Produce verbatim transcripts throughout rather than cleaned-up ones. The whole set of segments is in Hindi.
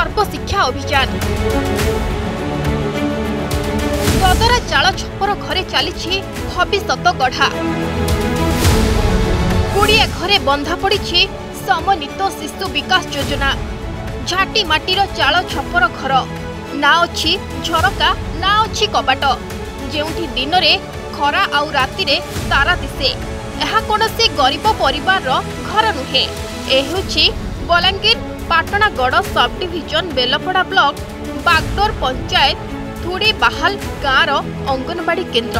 सर्वशिक्षा अभियान सदरा चाल छपर घरे चली भविष्यत गढ़ा गुड़िया घरे बंधा पड़ी समन्वित शिशु विकास योजना झाटी माटीर चाल छपर घर ना अच्छी झरका ना अच्छी कबाट जेउठी दिन रे खरा आउ राति रे तारा दिसे एहा कोनोसी गरीब परिवार रो घर नुहे ए होछि Balangir पाटणागढ़ sub division Belpada block बागडोर पंचायत थुड़ी बाहाल गाँव रो अंगनवाड़ी केन्द्र।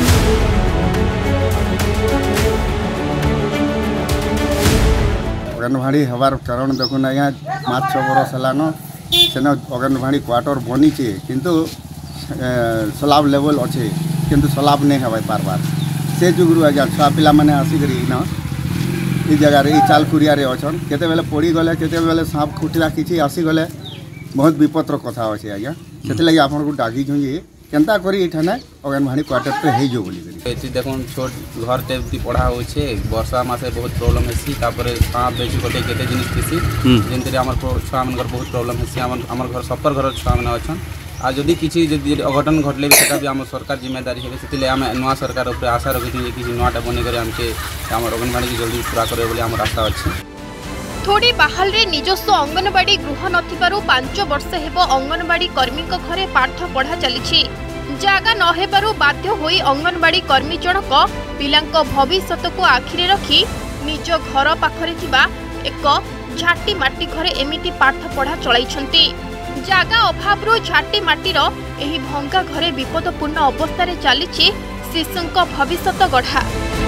अंगनवाड़ी हवार कारण देखुन आज्ञा पाँच छः बरस है सेन अंगनवाड़ी क्वार्टर बनीचे किंतु स्लाब लेवल अच्छे किंतु स्लाब नहीं हवा बार बार से जुगरू आज्ञा छुआ पिला मैंने आसिक इ जगार ये चाल कुरिया अच्छन केते बेले पड़ी गले केते बेले सांप खुटिला किसी आसीगले बहुत विपत्र कथा अच्छे आज्ञा से लगे आपन को डाकी जे केनता करी इठाने अंगनवाड़ी क्वार्टर पे हे जो बोली करी देखुन छोट घर टे पढ़ा होछे वर्षा मासे बहुत प्रॉब्लम हेसी तापर सांप बेची गोटे केते जिनिस थिसी जेंतरे हमर छुआ मनकर बहुत प्रॉब्लम हेसी हमर हमर घर सपर घर छुआ मन अछन आ जदि किसी जदि अघटन घटले सेटा भी आम सरकार जिम्मेदारी है से आम नुआ सरकार उपर आशा रखी किसी नुआटा बन कर आम अंगनवाड़ी की जल्दी पूरा करे बोली आम आशा अच्छे। थोड़ी बाहाल रे निजस्व अंगनवाड़ी गृह नथिबारु पांच वर्ष हेबो अंगनवाड़ी कर्मी घरे पाठ पढ़ा चली जागा न हेबारु बाध्य होई अंगनवाड़ी कर्मी जनक पिलांक भविष्यत को आखिरे रखी निज घर पाखरे थिबा एक झाटी माटी घरे एमिति पाठ पढ़ा चलाइछंती। जागा अभाव झाटी माटीर एही भंगा घरे विपदपूर्ण अवस्था रे चलीछि शिशुंक भविष्यत गढ़ा।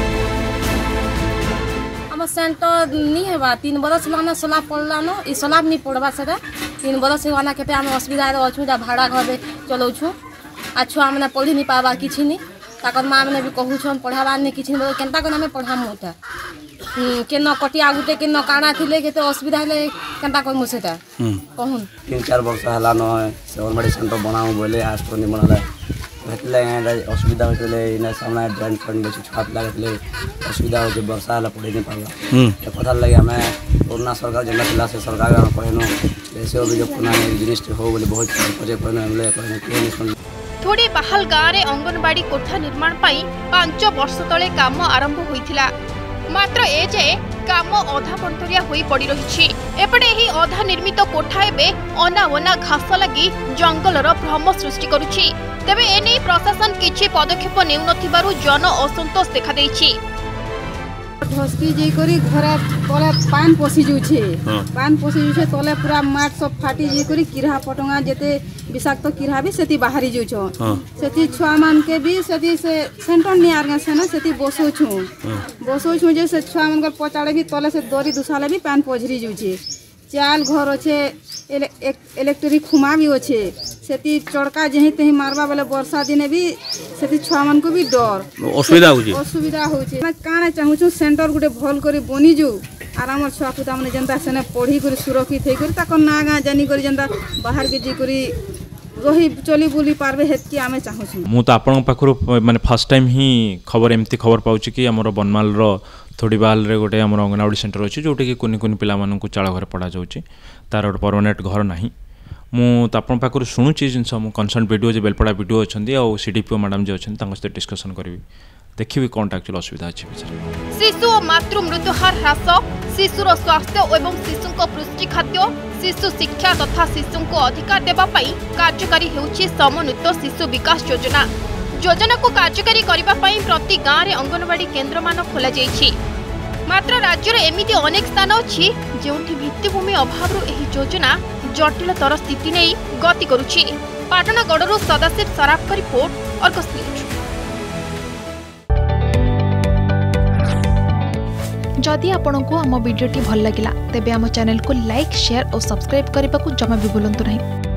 हम सेंटर नहीं हेबा तीन बरस लाना स्लाब पड़लान ई स्लाब नहीं पड़वा सेटा तीन बरस हेबाना केते हम असुविधा अच्छु भाड़ा घर चलाउछु आ छुआ मैंने पढ़ी नहीं पावा किसी नहीं ताकर माँ मैंने भी कहूँ पढ़ावा नहीं किसी नहीं केनता कर आम पढ़ामुटा के न कटिया गुटे के न काଣା थिले केते असुविधा हेले केनता करमु सेटा कहून तीन चार वर्ष हला न से अंगनवाड़ी सेंटर बनाऊ बोले आज तो नहीं बनला भेटले असुविधा होतले इना सामना ड्रेन फंड बेसी छाप लागले असुविधा हो वर्षा हला पढ़ी नहीं पावा ए कथा लगे हमें कोरोना सरकार जिला जिला से सरकार कहनो ऐसे अभियोग पुना जिनिस हो बोले बहुत पजे कहनो हमले कहनो थोड़ी बाहाल गाँव में अंगनवाड़ी कोठा निर्माण पाई पांच वर्ष तले काम आरंभ होइथिला मात्र ए जे काम अधा पंतरिया होई पड़ी रही एपटे ही अधा निर्मित कोठा एबे अना वना घास लगी जंगलर भ्रम सृष्टि करुछि तेबे एने प्रशासन किछि पदक्षेप नेउ नथिबारु जन असंतोष देखा देछि। धसकी जे करी घर तले पान पसी जुछे पान पसी जुछे तले पूरा माट सब फाटी जे करी किरहा पटंगा जेते विषाक्त किरहा भी सेती बाहरी जुछो सेती छुआ मान के भी सेती से सेंटर नि आरगा से ना सेती बसो छु बसो छु जे से छुआ मान के पचाड़े भी तले से दरी दुसाले भी पान पजरी जुछे चाल घर अच्छे इलेक्ट्रिक खुमा भी अच्छे सेती चड़का जही तही मारबा बेले वर्षा दिने भी सेती छुआ मान को भी डर असुविधा होची असुविधा होची ना काने चाहू छु सेंटर गुटे भल करी बनी जो आराम छुआ पुता माने जनता सेने पढ़ी करी सुरक्षित हे करी ताको ना गा जानी करी जनता बाहर के जी करी रही चली बुली पारबे हेतकी आमे चाहू छु। मु तो आपन पाखरु माने फर्स्ट टाइम ही खबर एमती खबर पाउची कि हमर बनमाल रो थोड़ी बाल रे गोटे हमर अंगनवाड़ी सेंटर अछि जोटे कि कुनी कुनी पिला मानन को चाळ घर पढ़ा जाउची तार गोटे परमानेंट घर नाही मु तो आपन पाखरु सुनुची जिंस मु कंसर्न वीडियो जे बेलपड़ा वीडियो अछंदी आ सीडीपीओ मैडम जे अछन तांग से डिस्कशन करबी देखिबी कोन एक्चुअल असुविधा अछि बिचार। शिशु और मातृ मृत्यु हार ह्रास शिशुर स्वास्थ्य एवं शिशुंक पुष्टि खाद्य शिशु शिक्षा तथा शिशुंक अधिकार देबा पई कार्यकारी हेउछि समन्वित शिशु विकास योजना योजना को कार्यकारी करबा पई प्रति गाँव रे अंगनवाड़ी केन्द्र मान खोला जायछि मात्र राज्य रे एमिति अनेक स्थान अछि जेउठी भित्तिभूमि अभाव रो एही योजना जटिलतर स्थिति नै गति करूछि। पाटणागढ़ सदाशिव सराफ का रिपोर्ट अर्गस न्यूज। जदि आपंक आम भिडी भल लगा तेब आम चैनल को लाइक शेयर और सब्सक्राइब करने को जमा भी भूलु नहीं।